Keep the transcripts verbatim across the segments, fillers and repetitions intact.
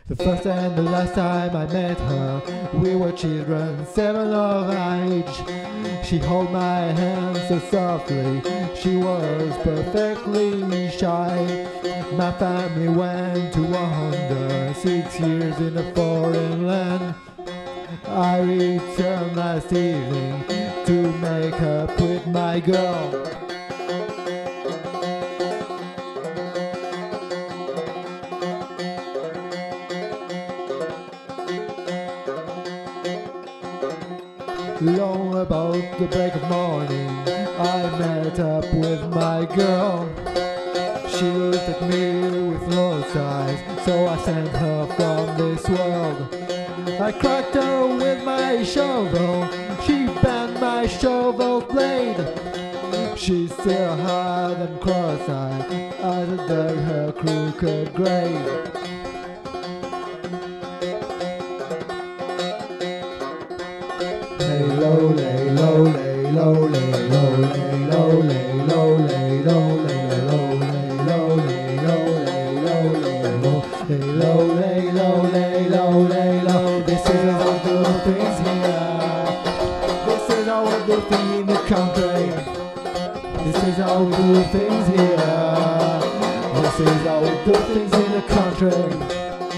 The first and the last time I met her, we were children, seven of age. She held my hand so softly, she was perfectly shy. My family went to wander six years in a foreign land. I returned last evening to make up with my girl. Long about the break of morning, I met up with my girl. She looked at me with lost eyes, so I sent her from this world. I cracked her with my shovel, she bent my shovel blade. She still had and cross-eyed as I dug her crooked grave. Lay low, lay low, lay low, lay low, lay low, lay low, lay low, lay low, lay low, lay low, lay low, lay low, lay low, lay low, lay low. This is how we do things here. This is how we do things in the country. This is how we do things here. This is how we do things in the country.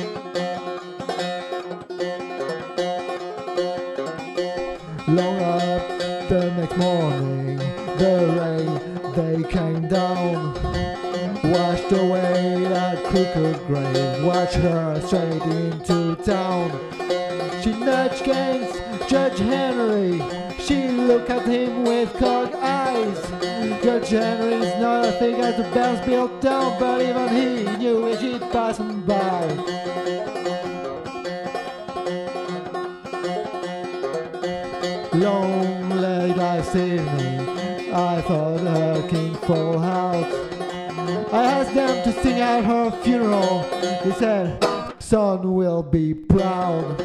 Long up the next morning, the rain, they came down, washed away that crooked grave, watched her straight into town. She nudged against Judge Henry, she looked at him with cocked eyes. Judge Henry's not a thing as the bells built down, but even he knew as she'd passing by. Long late last evening, I thought her king fall out. I asked them to sing at her funeral. They said, son will be proud.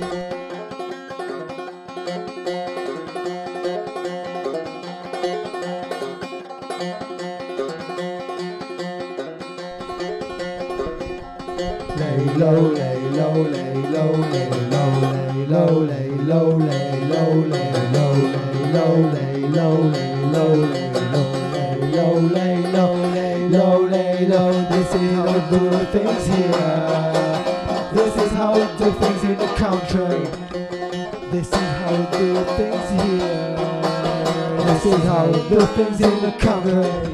Lay low, lay low, lay low, lay low, lay low, lay low, lay low, lay low, lay low, lay low, lay low, lay low, lay low, lay low, lay low. This is how we do things here. This is how we do things in the country. This is how we do things here. This is how we do things in the country.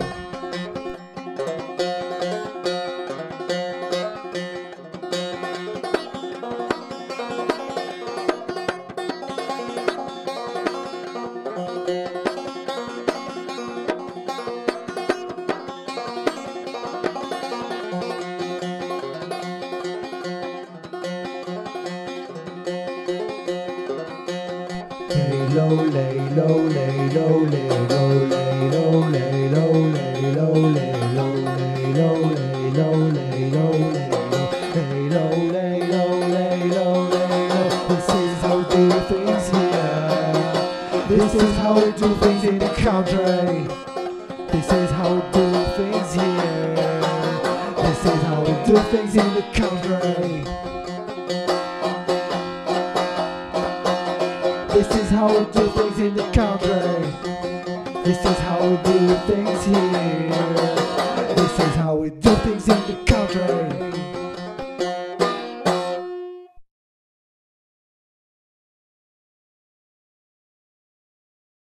Lay low, lay low, lay low, lay low, lay low, lay low, lay low, lay low, lay low, lay low, lay low, lay low, lay low, lay low, lay low. This is how we do things here. This is how we do things in the country. This is how we do things here. This is how we do things in the country. This is how we do things in the country. This is how we do things here. This is how we do things.